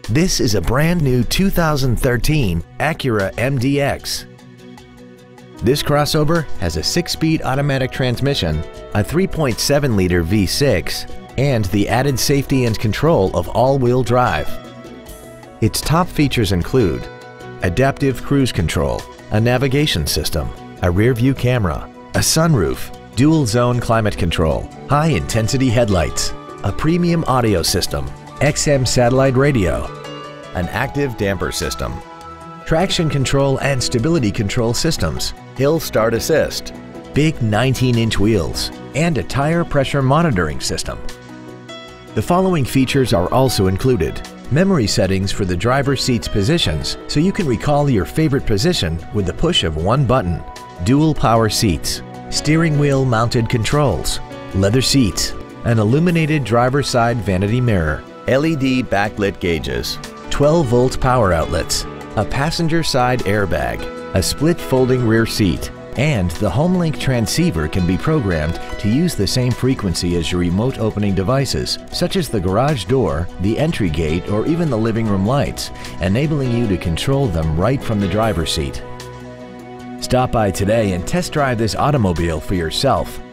This is a brand new 2013 Acura MDX. This crossover has a 6-speed automatic transmission, a 3.7-liter V6, and the added safety and control of all-wheel drive. Its top features include adaptive cruise control, a navigation system, a rear-view camera, a sunroof, dual-zone climate control, high-intensity headlights, a premium audio system, XM satellite radio, an active damper system, traction control and stability control systems, hill start assist, big 19-inch wheels, and a tire pressure monitoring system. The following features are also included: memory settings for the driver's seat's positions so you can recall your favorite position with the push of one button, dual power seats, steering wheel mounted controls, leather seats, an illuminated driver's side vanity mirror, LED backlit gauges, 12-volt power outlets, a passenger side airbag, a split folding rear seat, and the HomeLink transceiver can be programmed to use the same frequency as your remote opening devices, such as the garage door, the entry gate, or even the living room lights, enabling you to control them right from the driver's seat. Stop by today and test drive this automobile for yourself.